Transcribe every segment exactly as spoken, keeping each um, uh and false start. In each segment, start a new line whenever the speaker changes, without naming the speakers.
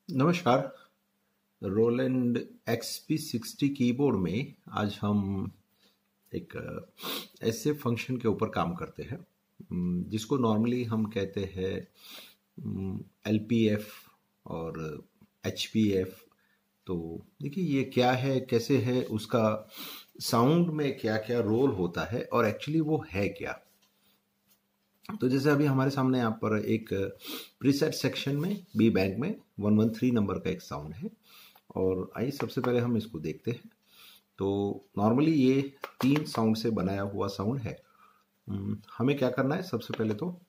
नमस्कार। Roland X P sixty keyboard में आज हम एक अ, ऐसे फंक्शन के ऊपर काम करते हैं उम, जिसको नॉर्मली हम कहते हैं एल पी एफ और एच पी एफ। तो देखिए ये क्या है, कैसे है, उसका साउंड में क्या क्या रोल होता है और एक्चुअली वो है क्या। तो जैसे अभी हमारे सामने यहाँ पर एक प्रीसेट सेक्शन में बी बैंक में वन वन थ्री नंबर का एक साउंड है और आइए सबसे पहले हम इसको देखते हैं। तो नॉर्मली ये तीन साउंड से बनाया हुआ साउंड है। हम्म, हमें क्या करना है, सबसे पहले तो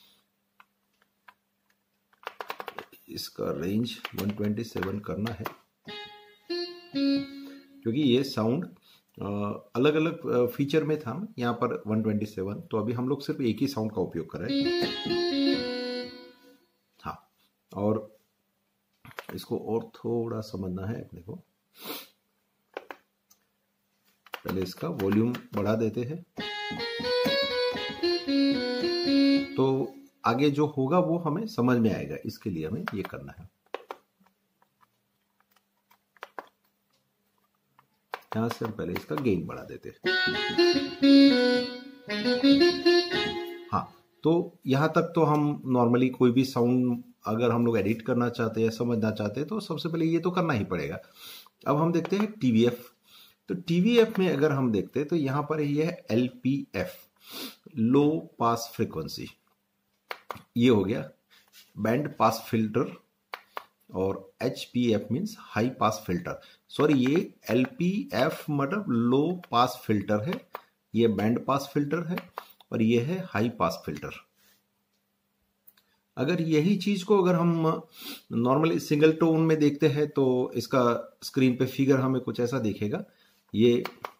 इसका रेंज वन ट्वेंटी सेवन करना है क्योंकि ये साउंड अलग अलग फीचर में था ना, यहाँ पर वन ट्वेंटी सेवन। तो अभी हम लोग सिर्फ एक ही साउंड का उपयोग कर रहे हैं। हाँ, और इसको और थोड़ा समझना है अपने को। पहले इसका वॉल्यूम बढ़ा देते हैं तो आगे जो होगा वो हमें समझ में आएगा। इसके लिए हमें ये करना है। यहां से हम पहले इसका गेन बढ़ा देते हैं। हाँ, तो यहां तक तो हम नॉर्मली कोई भी साउंड अगर हम लोग एडिट करना चाहते हैं, समझना चाहते हैं, तो सबसे पहले ये तो करना ही पड़ेगा। अब हम देखते हैं टी वी एफ। तो टी वी एफ में अगर हम देखते हैं तो यहां पर ये है L P F, low pass frequency. ये हो गया बैंड पास फिल्टर और H P F means high pass filter. Sorry, ये एल पी एफ मतलब लो पास फिल्टर है, ये बैंड पास फिल्टर है और ये है हाई पास फिल्टर। अगर यही चीज को अगर हम नॉर्मली सिंगल टोन में देखते हैं तो इसका स्क्रीन पे फिगर हमें कुछ ऐसा दिखेगा। ये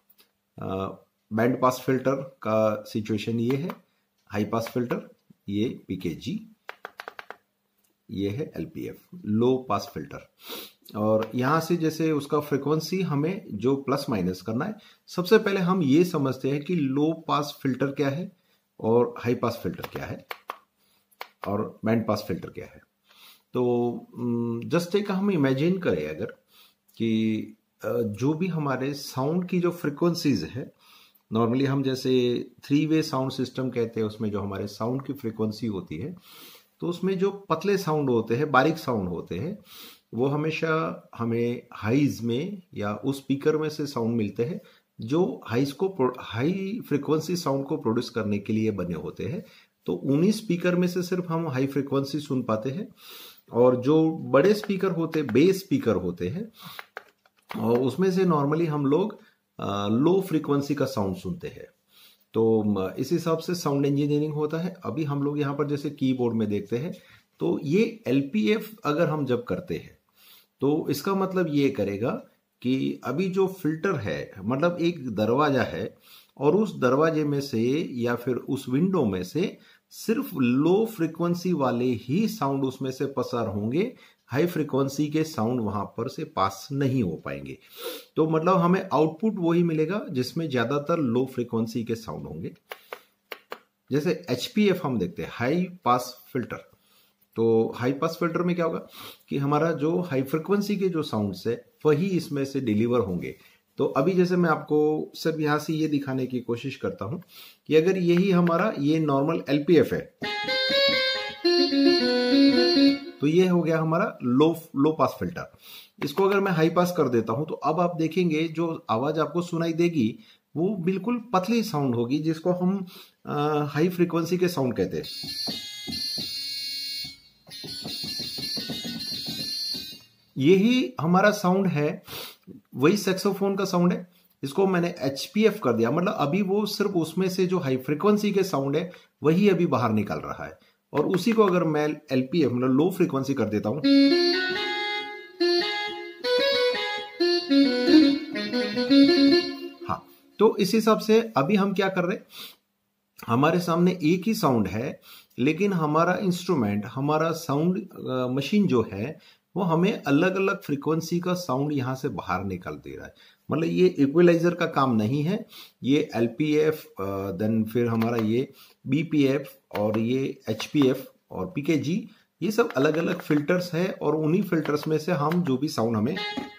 बैंड पास फिल्टर का सिचुएशन ये है, हाई पास फिल्टर ये पी के जी, ये है L P F low pass filter. और यहां से जैसे उसका फ्रीक्वेंसी हमें जो प्लस माइनस करना है, सबसे पहले हम ये समझते हैं कि लो पास फिल्टर क्या है और हाई पास फिल्टर क्या है और बैंड पास फिल्टर क्या है। तो जस्ट एक हम इमेजिन करें अगर कि जो भी हमारे साउंड की जो फ्रीक्वेंसीज है, नॉर्मली हम जैसे थ्री वे साउंड सिस्टम कहते हैं, उसमें जो हमारे साउंड की फ्रीक्वेंसी होती है, तो उसमें जो पतले साउंड होते हैं, बारीक साउंड होते हैं, वो हमेशा हमें हाईज में या उस स्पीकर में से साउंड मिलते हैं जो हाईज को हाई फ्रीक्वेंसी साउंड को प्रोड्यूस करने के लिए बने होते हैं। तो उन्हीं स्पीकर में से सिर्फ हम हाई फ्रीक्वेंसी सुन पाते हैं और जो बड़े स्पीकर होते हैं, बेस स्पीकर होते हैं, और उसमें से नॉर्मली हम लोग लो फ्रीक्वेंसी का साउंड सुनते हैं। तो इस हिसाब से साउंड इंजीनियरिंग होता है। अभी हम लोग यहाँ पर जैसे कीबोर्ड में देखते हैं तो ये एल पी एफ अगर हम जब करते हैं तो इसका मतलब ये करेगा कि अभी जो फिल्टर है, मतलब एक दरवाजा है और उस दरवाजे में से या फिर उस विंडो में से सिर्फ लो फ्रीक्वेंसी वाले ही साउंड उसमें से पसार होंगे, हाई फ्रीक्वेंसी के साउंड वहां पर से पास नहीं हो पाएंगे। तो मतलब हमें आउटपुट वही मिलेगा जिसमें ज्यादातर लो फ्रीक्वेंसी के साउंड होंगे। जैसे एच पी एफ हम देखते हैं, हाई पास फिल्टर। तो हाई पास फिल्टर में क्या होगा कि हमारा जो हाई फ्रीक्वेंसी के जो साउंड्स है वही इसमें से डिलीवर होंगे। तो अभी जैसे मैं आपको सिर्फ यहां से ये दिखाने की कोशिश करता हूं कि अगर यही हमारा ये नॉर्मल एल पी एफ है तो ये हो गया हमारा लो लो पास फिल्टर। इसको अगर मैं हाई पास कर देता हूं तो अब आप देखेंगे जो आवाज आपको सुनाई देगी वो बिल्कुल पतली साउंड होगी, जिसको हम हाई फ्रीक्वेंसी के साउंड कहते हैं। यही हमारा साउंड है, वही सैक्सोफोन का साउंड है। इसको मैंने एच पी एफ कर दिया, मतलब अभी वो सिर्फ उसमें से जो हाई फ्रीक्वेंसी के साउंड है वही अभी बाहर निकल रहा है। और उसी को अगर मैं एल पी एफ मतलब लो फ्रीक्वेंसी कर देता हूं, हाँ, तो इस हिसाब से अभी हम क्या कर रहे हैं, हमारे सामने एक ही साउंड है लेकिन हमारा इंस्ट्रूमेंट, हमारा साउंड मशीन जो है वो हमें अलग अलग फ्रीक्वेंसी का साउंड यहां से बाहर निकाल दे रहा है। मतलब ये इक्वलाइजर का काम नहीं है, ये एल पी एफ, देन फिर हमारा ये बी पी एफ और ये एच पी एफ और पी के जी, ये सब अलग अलग फिल्टर्स है और उन्हीं फिल्टर्स में से हम जो भी साउंड हमें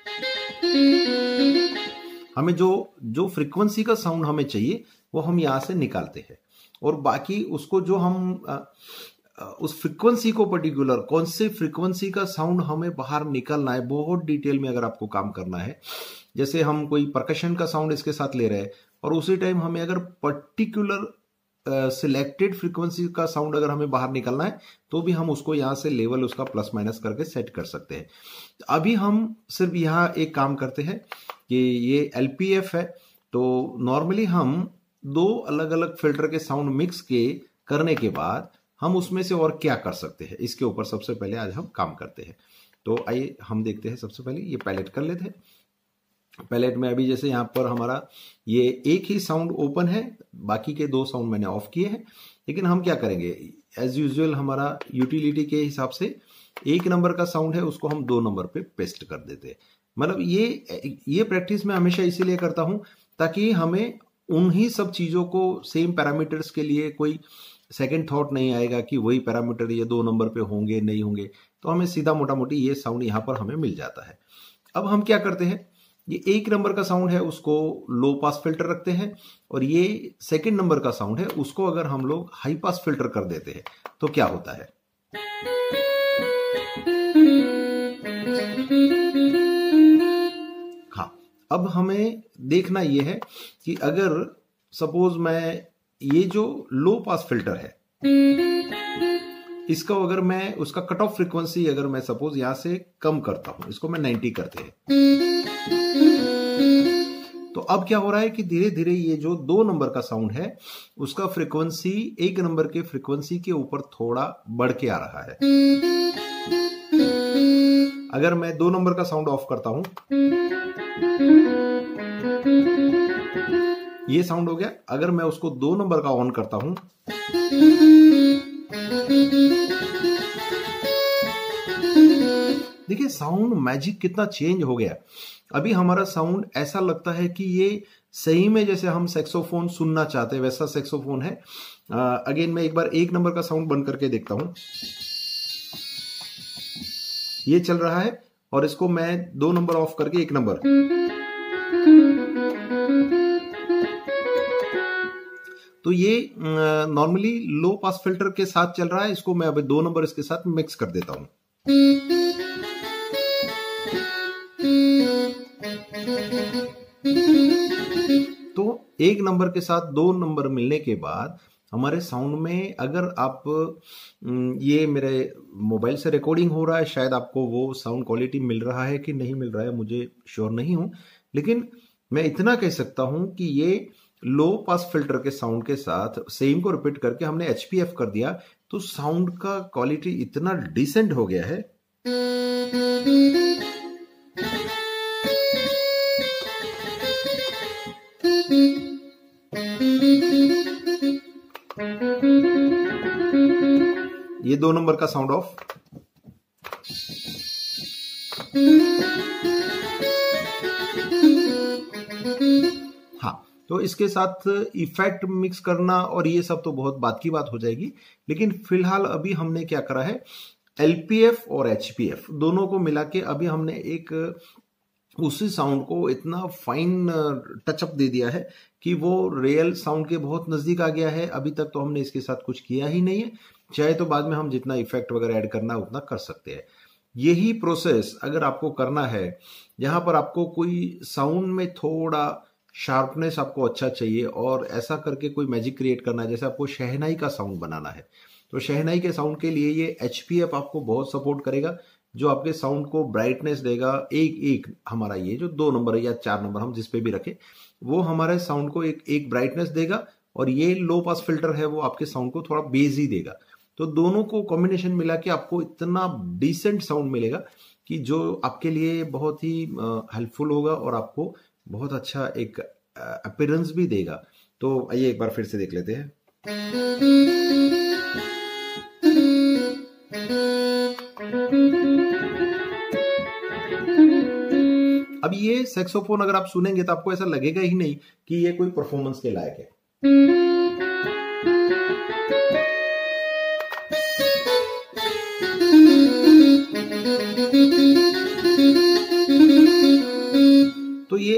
हमें जो जो फ्रीक्वेंसी का साउंड हमें चाहिए वो हम यहाँ से निकालते हैं, और बाकी उसको जो हम आ, उस फ्रीक्वेंसी को पर्टिकुलर कौन से फ्रीक्वेंसी का साउंड हमें बाहर निकालना है, बहुत डिटेल में अगर आपको काम करना है, जैसे हम कोई परकशन का साउंड इसके साथ ले रहे हैं और उसी टाइम हमें अगर पर्टिकुलर सिलेक्टेड फ्रीक्वेंसी का साउंड अगर हमें बाहर निकालना है तो भी हम उसको यहाँ से लेवल उसका प्लस माइनस करके सेट कर सकते हैं। अभी हम सिर्फ यहाँ एक काम करते हैं कि ये एल पी एफ है, तो नॉर्मली हम दो अलग अलग फिल्टर के साउंड मिक्स के करने के बाद हम उसमें से और क्या कर सकते हैं, इसके ऊपर सबसे पहले आज हम काम करते हैं। तो आइए हम देखते हैं। सबसे पहले ये पैलेट कर लेते हैं। पैलेट में अभी जैसे यहाँ पर हमारा ये एक ही साउंड ओपन है, बाकी के दो साउंड मैंने ऑफ किए हैं, लेकिन हम क्या करेंगे, एज यूजुअल हमारा यूटिलिटी के हिसाब से एक नंबर का साउंड है उसको हम दो नंबर पे पेस्ट कर देते हैं। मतलब ये ये प्रैक्टिस मैं हमेशा इसीलिए करता हूं ताकि हमें उन्हीं सब चीजों को सेम पैरामीटर्स के लिए कोई सेकंड थॉट नहीं आएगा कि वही पैरामीटर ये दो नंबर पे होंगे नहीं होंगे, तो हमें सीधा मोटा मोटी ये साउंड यहाँ पर हमें मिल जाता है। अब हम क्या करते हैं, ये एक नंबर का साउंड है उसको लो पास फिल्टर रखते हैं, और ये सेकंड नंबर का साउंड है उसको अगर हम लोग हाई पास फिल्टर कर देते हैं तो क्या होता है। हाँ, अब हमें देखना यह है कि अगर सपोज मैं ये जो लो पास फिल्टर है इसका अगर मैं उसका कट ऑफ फ्रीक्वेंसी अगर मैं सपोज यहां से कम करता हूं, इसको मैं नाइंटी करते हैं, तो अब क्या हो रहा है कि धीरे धीरे ये जो दो नंबर का साउंड है उसका फ्रीक्वेंसी एक नंबर के फ्रीक्वेंसी के ऊपर थोड़ा बढ़ के आ रहा है। अगर मैं दो नंबर का साउंड ऑफ करता हूं, ये साउंड हो गया। अगर मैं उसको दो नंबर का ऑन करता हूं, देखिए साउंड मैजिक कितना चेंज हो गया। अभी हमारा साउंड ऐसा लगता है कि ये सही में जैसे हम सैक्सोफोन सुनना चाहते हैं वैसा सैक्सोफोन है। अगेन मैं एक बार एक नंबर का साउंड बंद करके देखता हूं, ये चल रहा है, और इसको मैं दो नंबर ऑफ करके एक नंबर, तो ये नॉर्मली लो पास फिल्टर के साथ चल रहा है। इसको मैं अभी दो नंबर इसके साथ मिक्स कर देता हूं। तो एक नंबर के साथ दो नंबर मिलने के बाद हमारे साउंड में, अगर आप ये मेरे मोबाइल से रिकॉर्डिंग हो रहा है, शायद आपको वो साउंड क्वालिटी मिल रहा है कि नहीं मिल रहा है मुझे श्योर नहीं हूं, लेकिन मैं इतना कह सकता हूं कि ये लो पास फिल्टर के साउंड के साथ सेम को रिपीट करके हमने एच पी एफ कर दिया तो साउंड का क्वालिटी इतना डिसेंट हो गया है। ये दो नंबर का साउंड ऑफ, हाँ, तो इसके साथ इफेक्ट मिक्स करना और ये सब तो बहुत बात की बात हो जाएगी, लेकिन फिलहाल अभी हमने क्या करा है, एल पी एफ और एच पी एफ दोनों को मिला के अभी हमने एक उसी साउंड को इतना फाइन टचअप दे दिया है कि वो रियल साउंड के बहुत नजदीक आ गया है। अभी तक तो हमने इसके साथ कुछ किया ही नहीं है, चाहे तो बाद में हम जितना इफेक्ट वगैरह ऐड करना है उतना कर सकते हैं। यही प्रोसेस अगर आपको करना है, जहां पर आपको कोई साउंड में थोड़ा शार्पनेस आपको अच्छा चाहिए और ऐसा करके कोई मैजिक क्रिएट करना है, जैसे आपको शहनाई का साउंड बनाना है, तो शहनाई के साउंड के लिए ये एच पी एफ आपको बहुत सपोर्ट करेगा, जो आपके साउंड को ब्राइटनेस देगा। एक एक हमारा ये जो दो नंबर या चार नंबर हम जिस पे भी रखें, वो हमारे साउंड को एक एक ब्राइटनेस देगा, और ये लो पास फिल्टर है वो आपके साउंड को थोड़ा बेस ही देगा। तो दोनों को कॉम्बिनेशन मिला के आपको इतना डिसेंट साउंड मिलेगा कि जो आपके लिए बहुत ही हेल्पफुल होगा और आपको बहुत अच्छा एक अपीयरेंस भी देगा। तो आइए एक बार फिर से देख लेते हैं। अब ये सैक्सोफोन अगर आप सुनेंगे तो आपको ऐसा लगेगा ही नहीं कि ये कोई परफॉर्मेंस के लायक है।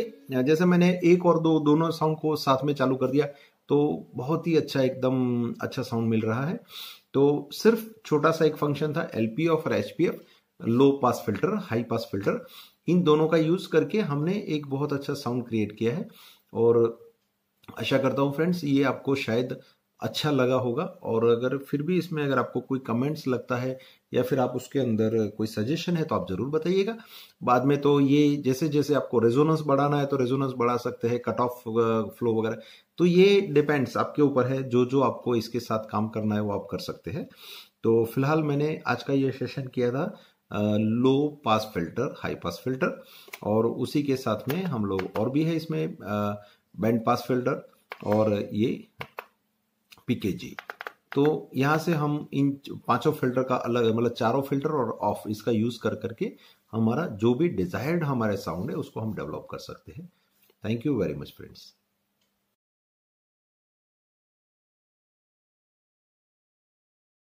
ये जैसे मैंने एक और दो दोनों साउंड को साथ में चालू कर दिया तो बहुत ही अच्छा एकदम अच्छा साउंड मिल रहा है। तो सिर्फ छोटा सा एक फंक्शन था एलपीएफ और HPF, low pass filter, high pass filter, इन दोनों का यूज करके हमने एक बहुत अच्छा साउंड क्रिएट किया है। और आशा करता हूँ फ्रेंड्स ये आपको शायद अच्छा लगा होगा। और अगर फिर भी इसमें अगर आपको कोई कमेंट्स लगता है या फिर आप उसके अंदर कोई सजेशन है तो आप जरूर बताइएगा। बाद में तो ये जैसे जैसे आपको रेजोनेंस बढ़ाना है तो रेजोनेंस बढ़ा सकते हैं, कट ऑफ फ्लो वगैरह, तो ये डिपेंड्स आपके ऊपर है, जो जो आपको इसके साथ काम करना है वो आप कर सकते हैं। तो फिलहाल मैंने आज का ये सेशन किया था low pass filter, high pass filter, और उसी के साथ में हम लोग और भी है इसमें बैंड पास फिल्टर और ये पीकेजी। तो यहाँ से हम इन पांचों फिल्टर का अलग, मतलब चारों फिल्टर और ऑफ, इसका यूज कर करके हमारा जो भी डिजायर्ड हमारे साउंड है उसको हम डेवलप कर सकते हैं। Thank you very much friends.